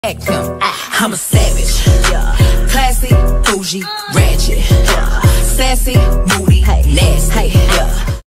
I'm a savage, classy, bougie, ratchet, sassy, moody, nasty.